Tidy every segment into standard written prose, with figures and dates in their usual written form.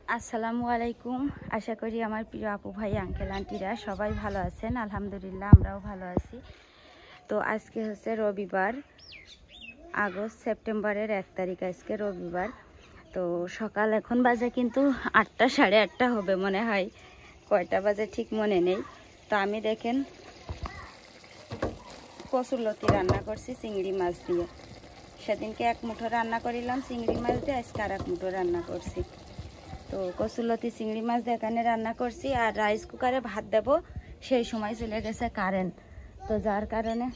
আসসালামু আলাইকুম। আশা করি আমার প্রিয় আপু ভাই আঙ্কেল আন্টিরা সবাই ভালো আছেন। আলহামদুলিল্লাহ আমরাও ভালো আছি। তো আজকে হচ্ছে রবিবার, সেপ্টেম্বরের 1 তারিখ। আজকে রবিবার। তো সকাল এখন বাজে কিন্তু 8টা, 8:30 হবে মনে হয়, কয়টা বাজে ঠিক মনে নেই। তো আমি দেখেন কচুরলতি রান্না করছি চিংড়ি মাছ দিয়ে। সেদিনকে 1 মুঠো রান্না করিলাম চিংড়ি মাছ দিয়ে, আজকে আর 1 মুঠো রান্না করছি। তো কচুরলতি চিংড়ি মাছ দিয়ে এখানে রান্না করছি, আর রাইস কুকারে ভাত দেব। সেই সময় চলে গেছে কারেন্ট, তো যার কারণে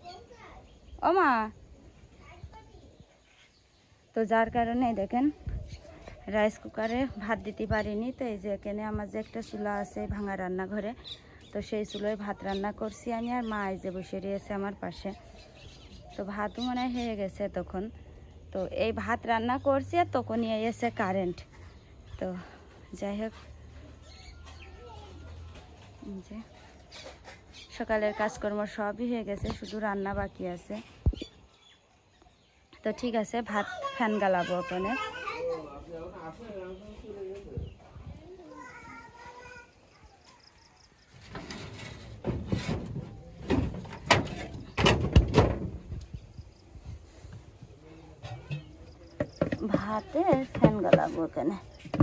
দেখেন রাইস কুকারে ভাত দিতে পারিনি। তো এই যে এখানে আমার যে একটা চুলা আছে ভাঙা রান্নাঘরে, তো সেই চুলোয় ভাত রান্না করছি আমি, আর মা এই যে বসে রয়েছে আমার পাশে। তো ভাতও মনে হয় হয়ে গেছে তখন। তো এই ভাত রান্না করছি আর তখনই এসে কারেন্ট। তো যাই হোক, যে সকালের কাজকর্ম সবই হয়ে গেছে, শুধু রান্না বাকি আছে। তো ঠিক আছে, ভাত ফ্যান গালাবো ওখানে। ভাতে ফ্যান গালাবো ওখানে।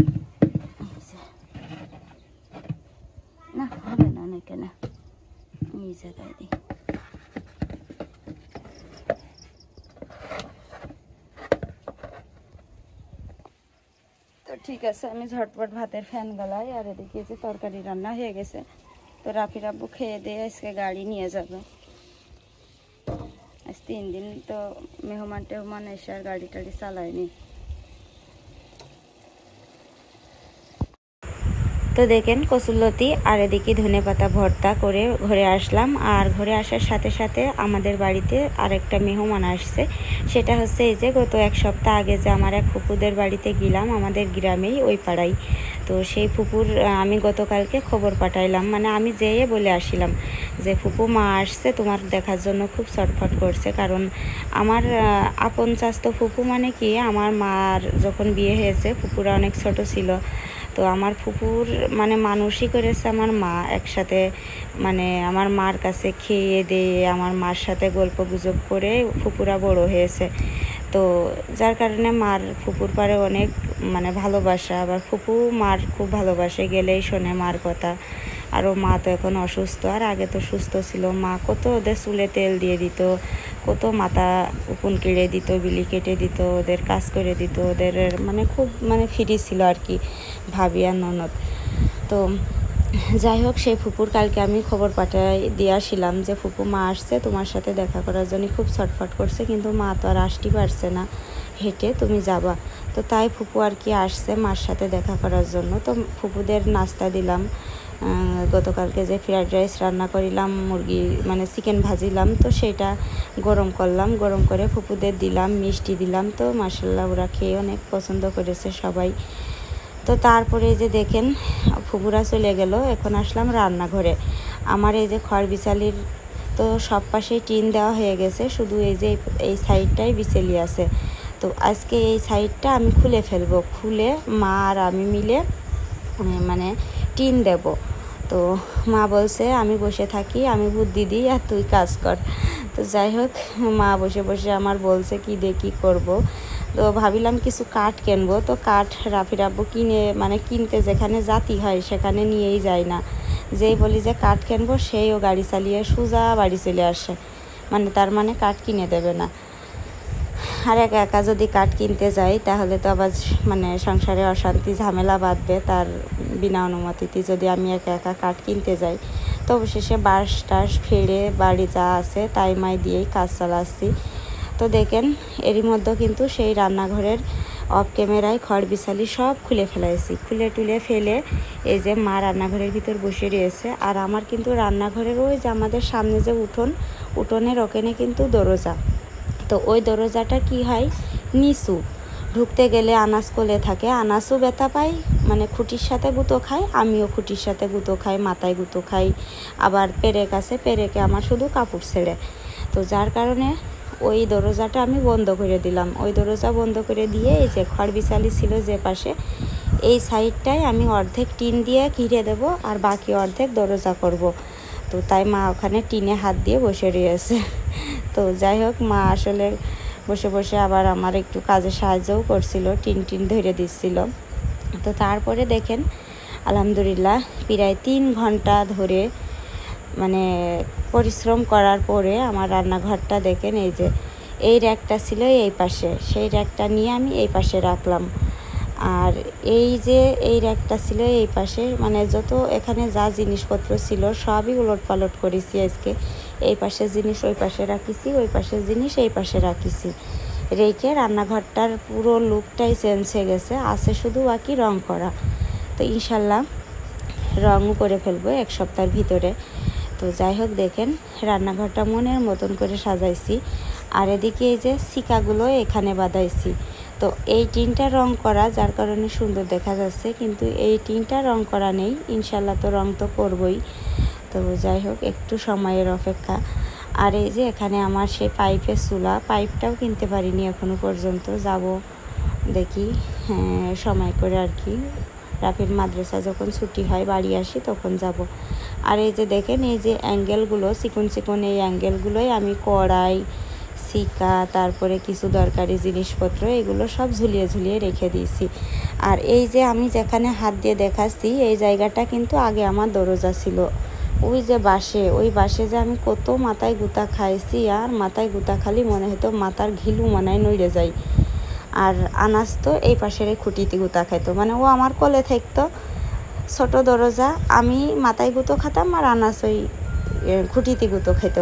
না হবে না এখানে, এই জায়গায় দিই। তো ঠিক আছে, আমি ঝটপট ভাতের ফ্যান গালাই। আর এদিকে যে তরকারি রান্না হয়ে গেছে। তো রাফির আব্বু খেয়ে দিয়ে আজকে গাড়ি নিয়ে যাবে। আজ 3 দিন তো মেহমান এসে আর গাড়ি টাড়ি চালায়নি। তো দেখেন কচুরলতি আর এদিকে ধনেপাতা ভর্তা করে ঘরে আসলাম। আর ঘরে আসার সাথে সাথে আমাদের বাড়িতে আরেকটা মেহমান আসছে। সেটা হচ্ছে এই যে গত 1 সপ্তাহ আগে যে আমার এক ফুপুদের বাড়িতে গেলাম, আমাদের গ্রামেই ওই পাড়ায়। তো সেই ফুপুর আমি গতকালকে খবর পাঠাইলাম, মানে আমি যেয়ে বলে আসিলাম যে ফুপু মা আসছে, তোমার দেখার জন্য খুব ছটফট করছে। কারণ আমার আপন চাস্ত ফুপু, মানে কি আমার মার যখন বিয়ে হয়েছে ফুপুরা অনেক ছোট ছিল। তো আমার ফুপুর মানে মানুষই করেছে আমার মা একসাথে, মানে আমার মার কাছে খেয়ে দিয়ে আমার মার সাথে গল্প গুজব করে ফুপুরা বড় হয়েছে। তো যার কারণে মার ফুপুর পারে অনেক মানে ভালোবাসা। আবার ফুপু মার খুব ভালোবাসে, গেলেই শোনে মার কথা। আরও মা তো এখন অসুস্থ, আর আগে তো সুস্থ ছিল। মা কত ওদের চুলে তেল দিয়ে দিত, কত মাথা উকুন কেড়ে দিত, বিলি কেটে দিত, ওদের কাজ করে দিত, ওদের মানে খুব মানে ফ্রি ছিল আর কি ভাবি আর ননদ। তো যাই হোক, সেই ফুপুর কালকে আমি খবর পাঠাই দিয়ে আসিলাম যে ফুপু মা আসছে তোমার সাথে দেখা করার জন্য, খুব ছটফট করছে, কিন্তু মা তো আর আসতে পারছে না, হেঁটে তুমি যাবা। তো তাই ফুপু আর কি আসছে মার সাথে দেখা করার জন্য। তো ফুপুদের নাস্তা দিলাম। গতকালকে যে ফ্রাইড রাইস রান্না করিলাম, মুরগি মানে চিকেন ভাজিলাম, তো সেটা গরম করলাম, গরম করে ফুপুদের দিলাম, মিষ্টি দিলাম। তো মাশাআল্লাহ ওরা খেয়ে অনেক পছন্দ করেছে সবাই। তো তারপরে যে দেখেন ফুপুরা চলে গেল, এখন আসলাম রান্নাঘরে। আমার এই যে খড় বিছালির তো সব পাশেই টিন দেওয়া হয়ে গেছে, শুধু এই যে এই সাইডটাই বিছালি আছে। তো আজকে এই সাইডটা আমি খুলে ফেলবো, খুলে মা আর আমি মিলে মানে টিন দেব। তো মা বলছে আমি বসে থাকি, আমি বুদ্ধি দিই আর তুই কাজ কর। তো যাই হোক, মা বসে বসে আমার বলছে কি দিয়ে কী করবো। তো ভাবিলাম কিছু কাঠ কিনবো। তো কাঠ রাফির আব্বু কিনতে যেখানে জাতি হয় সেখানে নিয়েই যায় না। যেই বলি যে কাঠ কিনবো, সেইও গাড়ি চালিয়ে সোজা বাড়ি চলে আসে, তার মানে কাঠ কিনে দেবে না। আর একা একা যদি কাঠ কিনতে যাই তাহলে তো আবার সংসারে অশান্তি ঝামেলা বাঁধবে। তার বিনা অনুমতিতে যদি আমি একা একা কাঠ কিনতে যাই, তো অবশেষে বাঁশ টাস ফেড়ে বাড়ি যা আছে তাই মাই দিয়েই কাজ চালাচ্ছি। তো দেখেন এরই মধ্যে কিন্তু সেই রান্নাঘরের অফ ক্যামেরায় খড় বিছালি সব খুলে ফেলাইছি, খুলে টুলে ফেলে এই যে মা রান্নাঘরের ভিতর বসে রয়েছে। আর আমার কিন্তু রান্নাঘরের ওই যে আমাদের সামনে যে উঠোনের ওখানে কিন্তু দরজা। তো ওই দরজাটা কি হয় নিচু, ঢুকতে গেলে আনাস কোলে থাকে, আনাসও ব্যথা পাই, খুঁটির সাথে গুঁতো খাই, আমিও খুঁটির সাথে গুঁতো খাই, মাথায় গুঁতো খাই। আবার পেরেক আছে, পেরেকে আমার শুধু কাপড় ছেড়ে। তো যার কারণে ওই দরজাটা আমি বন্ধ করে দিলাম। ওই দরজা বন্ধ করে দিয়ে এই যে খড় বিছালি ছিল যে পাশে, এই সাইডটায় আমি অর্ধেক টিন দিয়ে ঘিরে দেব আর বাকি অর্ধেক দরজা করব। তো তাই মা ওখানে টিনে হাত দিয়ে বসে রয়েছে। তো যাই হোক, মা আসলে বসে বসে আবার আমার একটু কাজে সাহায্যও করছিল, টিন ধরে দিচ্ছিল। তো তারপরে দেখেন আলহামদুলিল্লাহ প্রায় 3 ঘন্টা ধরে মানে পরিশ্রম করার পরে আমার রান্নাঘরটা দেখেন, এই যে এই র্যাকটা ছিল এই পাশে, সেই র্যাকটা নিয়ে আমি এই পাশে রাখলাম। আর এই যে এই র্যাকটা ছিল এই পাশে, মানে যত এখানে যা জিনিসপত্র ছিল সবই উলটপালট করেছি আজকে। এই পাশে জিনিস ওই পাশে রাখিছি, ওই পাশের জিনিস এই পাশে রাখিছি, রেখে রান্নাঘরটার পুরো লুকটাই চেঞ্জ হয়ে গেছে। আছে শুধু বাকি রং করা। তো ইনশাল্লাহ রঙও করে ফেলবো 1 সপ্তাহের ভিতরে। তো যাই হোক দেখেন রান্নাঘরটা মনের মতন করে সাজাইছি। আর এদিকে এই যে সিকাগুলো এখানে বাঁধাইছি। তো এই টিনটা রং করা, যার কারণে সুন্দর দেখা যাচ্ছে, কিন্তু এই টিনটা রং করা নেই। ইনশাল্লাহ তো রং তো করবই। তো যাই হোক একটু সময়ের অপেক্ষা। আর এই যে এখানে আমার সেই পাইপের চুলা, পাইপটাও কিনতে পারিনি এখনো পর্যন্ত, যাব দেখি সময় করে আর কি। রাফির মাদ্রাসা যখন ছুটি হয় বাড়ি আসি তখন যাব। আর এই যে দেখেন এই যে অ্যাঙ্গেলগুলো চিকন চিকন, এই অ্যাঙ্গেলগুলোই আমি কড়াই, সিকা, তারপরে কিছু দরকারি জিনিসপত্র এগুলো সব ঝুলিয়ে ঝুলিয়ে রেখে দিয়েছি। আর এই যে আমি যেখানে হাত দিয়ে দেখাচ্ছি এই জায়গাটা কিন্তু আগে আমার দরজা ছিল। ওই যে বাসে, ওই বাসে যে আমি কত মাথায় গুঁতা খাইছি, আর মাথায় গুঁতা খালি মনে হতো মাথার ঘিলু মনে হয় নইড়ে যায়। আর আনাস তো এই পাশের এই খুঁটিতে গুঁতা খাইতো, মানে ও আমার কোলে থাকতো, ছোট দরজা, আমি মাথায় গুঁতো খাতাম আর আনাস ওই খুঁটিতে গুঁতো খেত।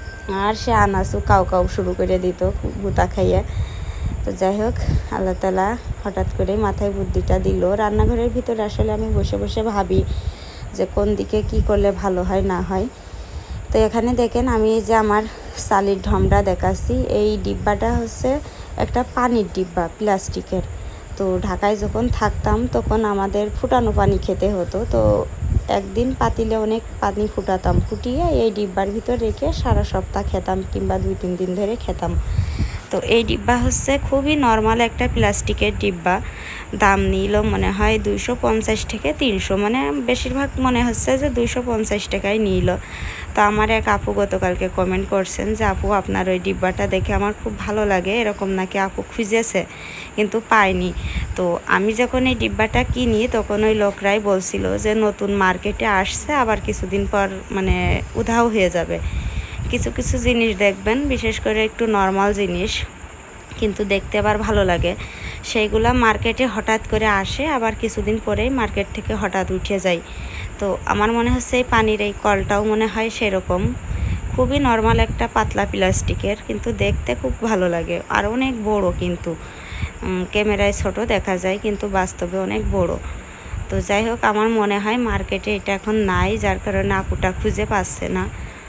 আর সে আনাসও কাউ কাউ শুরু করে দিত গুঁতা খাইয়ে। তো যাই হোক আল্লাহ তালা হঠাৎ করে মাথায় বুদ্ধিটা দিল। রান্নাঘরের ভিতরে আসলে আমি বসে বসে ভাবি যে কোন দিকে কি করলে ভালো হয় না হয়। তো এখানে দেখেন আমি এই যে আমার চালির ঢমটা দেখাচ্ছি, এই ডিব্বাটা হচ্ছে একটা পানির ডিব্বা প্লাস্টিকের। তো ঢাকায় যখন থাকতাম তখন আমাদের ফুটানো পানি খেতে হতো। তো একদিন পাতিলে অনেক পানি ফুটাতাম, ফুটিয়ে এই ডিব্বার ভিতর রেখে সারা সপ্তাহ খেতাম, কিংবা 2-3 দিন ধরে খেতাম। তো এই ডিব্বা হচ্ছে খুবই নর্মাল একটা প্লাস্টিকের ডিব্বা। দাম নিল মনে হয় 250 থেকে 300, মানে বেশিরভাগ মনে হচ্ছে যে 250 টাকায় নিল। তো আমার এক আপু গতকালকে কমেন্ট করছেন যে আপু আপনার ওই ডিব্বাটা দেখে আমার খুব ভালো লাগে, এরকম নাকি আপু খুঁজেছে কিন্তু পায়নি। তো আমি যখন এই ডিব্বাটা কিনি তখন ওই লোকরাই বলছিল যে নতুন মার্কেটে আসছে, আবার কিছুদিন পর মানে উধাও হয়ে যাবে। কিছু কিছু জিনিস দেখবেন, বিশেষ করে একটু নর্মাল জিনিস কিন্তু দেখতে আবার ভালো লাগে, সেইগুলা মার্কেটে হঠাৎ করে আসে, আবার কিছুদিন পরেই মার্কেট থেকে হঠাৎ উঠে যায়। তো আমার মনে হচ্ছে এই পানির এই কলটাও মনে হয় সেরকম, খুবই নর্মাল একটা পাতলা প্লাস্টিকের, কিন্তু দেখতে খুব ভালো লাগে। আর অনেক বড়, কিন্তু ক্যামেরায় ছোট দেখা যায় কিন্তু বাস্তবে অনেক বড়। তো যাই হোক আমার মনে হয় মার্কেটে এটা এখন নাই, যার কারণে আপুটা খুঁজে পাচ্ছে না।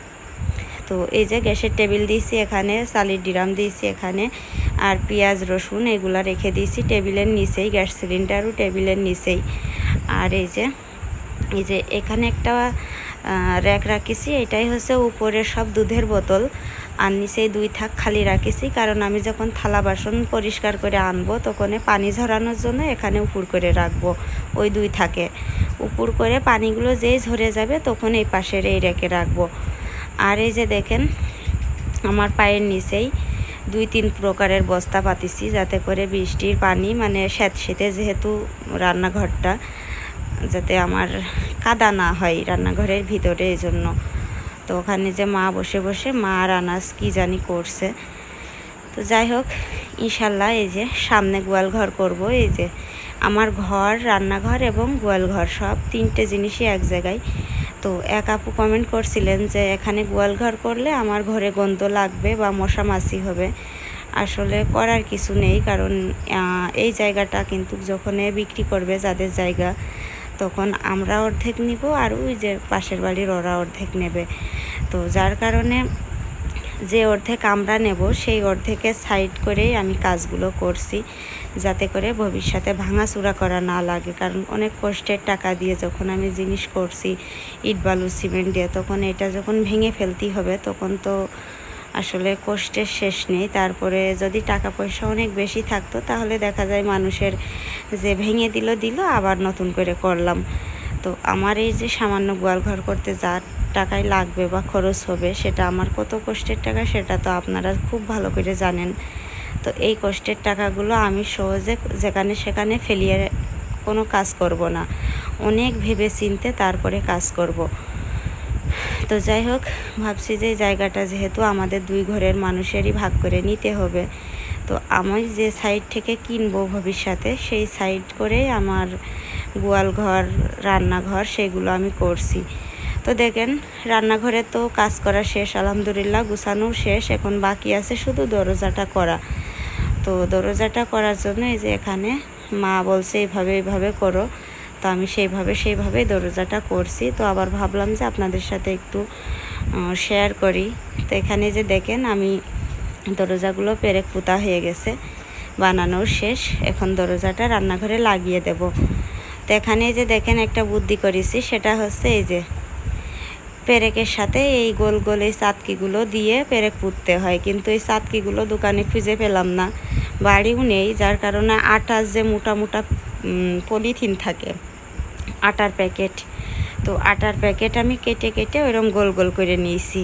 তো এই যে গ্যাসের টেবিল দিয়েছি এখানে, চালের ড্রাম দিয়েছি এখানে, আর পেঁয়াজ রসুন এগুলা রেখে দিয়েছি টেবিলের নিচেই, গ্যাস সিলিন্ডারও টেবিলের নিচেই। আর এই যে এখানে একটা র্যাক রাখিছি, এটাই হচ্ছে উপরে সব দুধের বোতল, আর নিচেই 2 থাক খালি রাখিছি, কারণ আমি যখন থালা বাসন পরিষ্কার করে আনবো তখন পানি ঝরানোর জন্য এখানে উপর করে রাখবো। ওই 2 থাকে উপর করে, পানিগুলো যেই ঝরে যাবে তখন এই পাশের এই র্যাকে রাখবো। আর এই যে দেখেন আমার পায়ের নিচেই 2-3 প্রকারের বস্তা পাতিছি, যাতে করে বৃষ্টির পানি মানে স্যাঁতসেঁতে, যেহেতু রান্নাঘরটা, যাতে আমার কাদা না হয় রান্নাঘরের ভিতরে, এই জন্য। তো ওখানে যে মা বসে বসে মা আর আনাস কি জানি করছে। তো যাই হোক ইনশাল্লাহ এই যে সামনে গোয়াল ঘর করব। এই যে আমার ঘর, রান্নাঘর এবং গোয়াল ঘর সব 3টে জিনিসই এক জায়গায়। তো এক আপু কমেন্ট করছিলেন যে এখানে গোয়াল ঘর করলে আমার ঘরে গন্ধ লাগবে বা মশা মাছি হবে। আসলে করার কিছু নেই, কারণ এই জায়গাটা কিন্তু যখন বিক্রি করবে যাদের জায়গা, তখন আমরা অর্ধেক নিব আর ওই যে পাশের বাড়ির ওরা অর্ধেক নেবে। তো যার কারণে যে অর্ধেক আমরা নেব সেই অর্ধেকের সাইড করেই আমি কাজগুলো করছি, যাতে করে ভবিষ্যতে ভাঙাচুরা করা না লাগে। কারণ অনেক কষ্টের টাকা দিয়ে যখন আমি জিনিস করছি, ইট বালু সিমেন্ট দিয়ে, তখন এটা যখন ভেঙে ফেলতেই হবে তখন তো আসলে কষ্টের শেষ নেই। তারপরে যদি টাকা পয়সা অনেক বেশি থাকতো তাহলে দেখা যায় মানুষের যে ভেঙে দিল আবার নতুন করে করলাম। তো আমার এই যে সামান্য গোয়াল ঘর করতে যা টাকায় লাগবে বা খরচ হবে সেটা আমার কত কষ্টের টাকা সেটা তো আপনারা খুব ভালো করে জানেন। তো এই কষ্টের টাকাগুলো আমি সহজে যেখানে সেখানে ফেলিয়ে কোনো কাজ করব না, অনেক ভেবে চিনতে তারপরে কাজ করব। তো যাই হোক, ভাবছি যে জায়গাটা যেহেতু আমাদের 2 ঘরের মানুষেরই ভাগ করে নিতে হবে, তো আমি যে সাইড থেকে কিনবো ভবিষ্যতে সেই সাইড করেই আমার গোয়াল ঘর, রান্নাঘর সেগুলো আমি করছি। তো দেখেন রান্নাঘরে তো কাজ করা শেষ, আলহামদুলিল্লাহ গুছানো শেষ। এখন বাকি আছে শুধু দরজাটা করা। তো দরজাটা করার জন্য এই যে এখানে মা বলছে এইভাবে করো, তো আমি সেইভাবে দরজাটা করছি। তো আবার ভাবলাম যে আপনাদের সাথে একটু শেয়ার করি। তো এখানে যে দেখেন আমি দরজাগুলো পেরেক পোতা হয়ে গেছে, বানানো শেষ। এখন দরজাটা রান্নাঘরে লাগিয়ে দেব। তো এখানে যে দেখেন একটা বুদ্ধি করেছি, সেটা হচ্ছে এই যে পেরেকের সাথে এই গোল গোল এই চাতকিগুলো দিয়ে পেরেক পুঁততে হয়, কিন্তু এই চাতকিগুলো দোকানে খুঁজে পেলাম না, বাড়িও নেই, যার কারণে আটার যে মোটা মোটা পলিথিন থাকে আটার প্যাকেট, তো আটার প্যাকেট আমি কেটে ওইরকম গোল গোল করে নিয়েছি।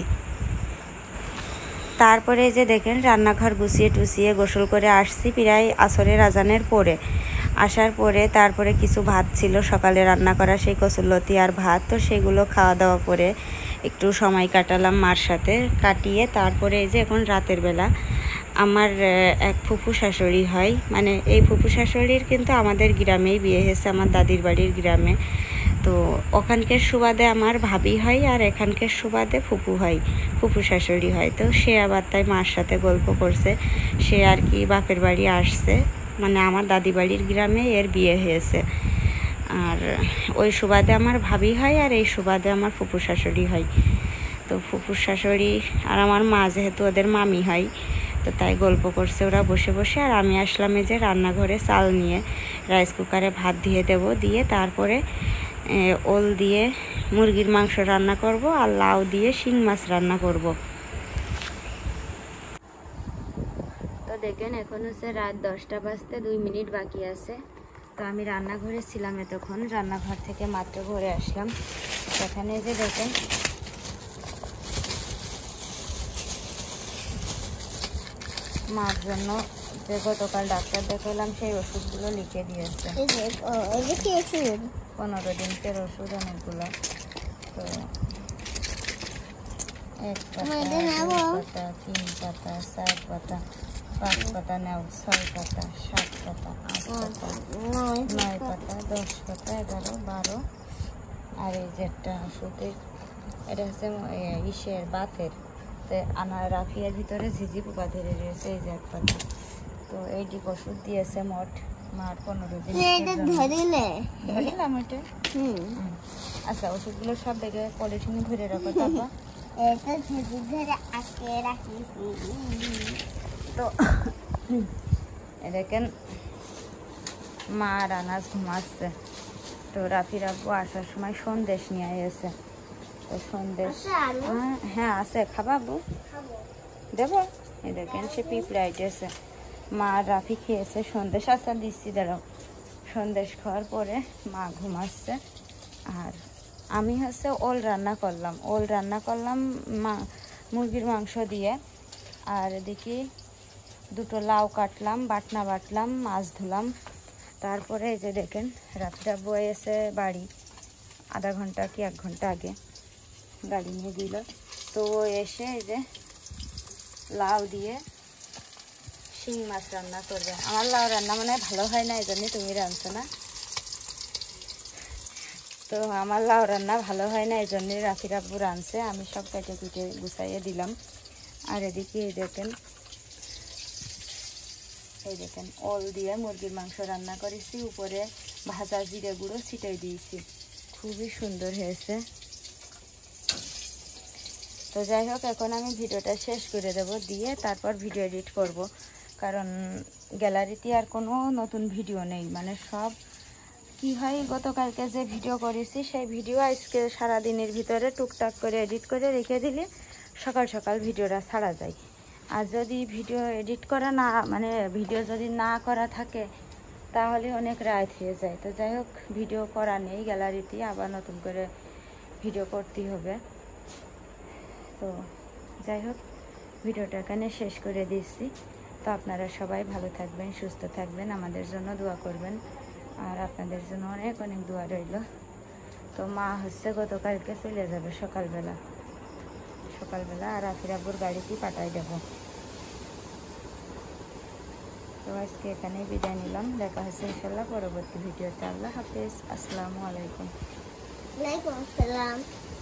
তারপরে যে দেখেন রান্নাঘর গুছিয়ে টুছিয়ে গোসল করে আসছি প্রায় আসরের আজানের পরে। আসার পরে তারপরে কিছু ভাত ছিল সকালে রান্না করা, সেই কচুরলতি আর ভাত, তো সেগুলো খাওয়া দাওয়া করে একটু সময় কাটালাম মার সাথে, কাটিয়ে তারপরে এই যে এখন রাতের বেলা আমার এক ফুফু শাশুড়ি হয়, মানে এই ফুফু শাশুড়ির কিন্তু আমাদের গ্রামেই বিয়ে হয়েছে, আমার দাদির বাড়ির গ্রামে। তো ওখানকার সুবাদে আমার ভাবি হয় আর এখানকার সুবাদে ফুফু হয়, ফুফু শাশুড়ি হয়। তো সে আবার তাই মার সাথে গল্প করছে, সে আর কি বাপের বাড়ি আসছে, মানে আমার দাদি বাড়ির গ্রামে এর বিয়ে হয়েছে, আর ওই সুবাদে আমার ভাবি হয় আর এই সুবাদে আমার ফুফু শাশুড়ি হয়। তো ফুফুর শাশুড়ি আর আমার মা যেহেতু ওদের মামি হয়, তো তাই গল্প করছে ওরা বসে বসে। আর আমি আসলাম এই যে রান্নাঘরে চাল নিয়ে রাইস কুকারে ভাত দিয়ে দেব, দিয়ে তারপরে ওল দিয়ে মুরগির মাংস রান্না করব আর লাউ দিয়ে শিং মাছ রান্না করব। তো দেখেন এখন হচ্ছে রাত 10টা বাজতে 2 মিনিট বাকি আছে। তো আমি রান্নাঘরে ছিলাম এতক্ষণ, রান্নাঘর থেকে মাত্র ঘরে আসলাম। সেখানে যে দেখেন মার জন্য যে গতকাল ডাক্তার দেখালাম সেই ওষুধগুলো লিখে দিয়েছে, 15 দিনের ওষুধ অনেকগুলো। তো 1 পাতা, 2 পাতা, 3 পাতা, 4 পাতা, 5 পাতা নেও, 6 পাতা, 7 পাতা, 8 পাতা, 9 পাতা, 10 পাতা, 11, 12। আর এই যে একটা ওষুধের, এটা হচ্ছে ইসের বাতের, তো আনার রাফিয়ার ভিতরে ঝিঝি পোকা ধরে রয়েছে, এই যে 1 পাতা। তো এইটি ওষুধ দিয়েছে মোট মার 15 দিন। ধরিলাম এটা। আচ্ছা, ওষুধগুলো সব দেখে পলিথিনে ভরে রাখো। তারপর তো দেখেন মা রানাজ ঘুমাচ্ছে। তো রাফির আব্বু আসার সময় সন্দেশ নিয়ে এসেছে। তো সন্দেশ হ্যাঁ আছে, খাবা আব্বু? দেবো। এই দেখেন সে পিঁপড়ে আইটেছে, মা রাফি খেয়েছে সন্দেশ। আচ্ছা দিচ্ছি, দাঁড়াও। সন্দেশ খাওয়ার পরে মা ঘুমাচ্ছে। আর আমি হচ্ছে ওল রান্না করলাম মুরগির মাংস দিয়ে। আর এদিকে 2টো লাউ কাটলাম, বাটলাম, মাছ ধুলাম। তারপরে এই যে দেখেন রাফিরা বয়ে এসে বাড়ি, আধা ঘন্টা কি 1 ঘন্টা আগে গাড়ি নিয়ে দিল। তো এসে এই যে লাউ দিয়ে শিং মাছ রান্না করবে। আমার লাউ রান্না মানে ভালো হয় না, এই জন্যই তুমি রাঁধছো না। তো আমার লাউ রান্না ভালো হয় না, এই জন্যই রাফির আব্বু রাঁধছে। আমি সব কেটে কুটে গুছাইয়ে দিলাম। আর এদিকে এই দেখেন ওল দিয়ে মুরগির মাংস রান্না করেছি, উপরে ভাজা জিরে গুঁড়ো ছিটিয়ে দিয়েছি, খুবই সুন্দর হয়েছে। তো যাই হোক, এখন আমি ভিডিওটা শেষ করে দেব, দিয়ে তারপর ভিডিও এডিট করব, কারণ গ্যালারিতে আর কোনো নতুন ভিডিও নেই। মানে সব কি হয়, গতকালকে যে ভিডিও করেছি সেই ভিডিও আজকে সারাদিনের ভিতরে টুকটাক করে এডিট করে রেখে দিলে সকাল সকাল ভিডিওটা ছাড়া যায়। আর যদি ভিডিও এডিট করা না মানে ভিডিও যদি না করা থাকে তাহলে অনেক রাত হয়ে যায়। তো যাই হোক, ভিডিও করা নেই, গ্যালারিতে আবার নতুন করে ভিডিও করতেই হবে। তো যাই হোক, ভিডিওটা এখানে শেষ করে দিচ্ছি। তো আপনারা সবাই ভালো থাকবেন, সুস্থ থাকবেন, আমাদের জন্য দোয়া করবেন, আর আপনাদের জন্য অনেক অনেক দোয়া রইল। তো মা হচ্ছে গতকালকে চলে যাবে সকালবেলা, আর আফির আব্বুর গাড়িতেই পাঠাই দেব। তো আজকে এখানে বিদায় নিলাম, দেখা হচ্ছে ইনশাল্লাহ পরবর্তী ভিডিওতে। আল্লাহ হাফেজ, আসসালামু আলাইকুম। ওয়ালাইকুম আসসালাম।